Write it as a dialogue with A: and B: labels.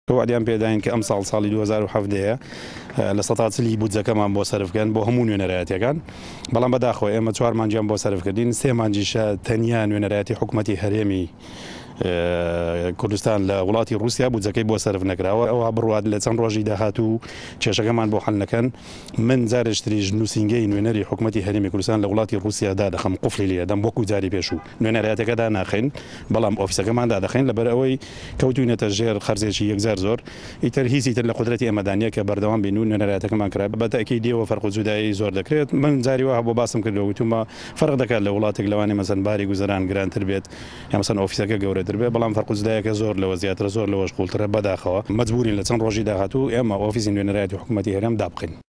A: وعدیان پێداین کە ئەم ساڵی 2017 لە سەتاچلی بودجەکەمان بۆ سەرفکەن بۆ هەموو نوێنەرایەتیەکان بەڵام بەداخۆ ئێمە 4 مانگیان بۆ سەرفکردین 3 مانگیشە تەنیا نوێنەرایەتی حکوومەتی هەرێمی کوردستان لە وڵاتی رووسیا بودجەکەی بۆ سەرف نەکراوە ئەوە بڕوات لە چەند ڕۆژی داهاتوو کێشەکەمان بۆ حەل نەکەن من جارێشتریش نووسینگەی نوێنەری حکوومەتی هەرێمی کوردستان لە وڵاتی رووسیادا دەخەم قوفلی لێ دەم وەکو جاری پێشوو نوێنەرایەتەکەدا ناخین بەڵام ئۆفیسەکەماندا دەخین لەبەر ئەوەی کەوتوینەتە ژێر خەرجێکی یەکجار زۆر ئیتر هیچی تر لە قودرەتی ئێمەدانیە کە بەردەوام بین و نوێنەرایەتەکەمان کرا بەتەکی دیەوە فەرق و جودایی زۆر دەکرێت من جاری وە بۆ باسم کردەوە وتومە فەرق دەکات لە وڵاتێک لەوانەیە مەسەن باری گوزەران گرانتر بێت یا مەسەن ئۆفیسەکە گەورەتر بێت بەڵام فەرق و جوداییەکە زۆر لەوە زیاتر زۆر لەوەش قوڵترە بەداخەوە مەجبورین لە چەند ڕۆژی داهاتوو ئێمە ئۆفیسی نوێنەرایەتی حکوومەتی هەرێم دابخین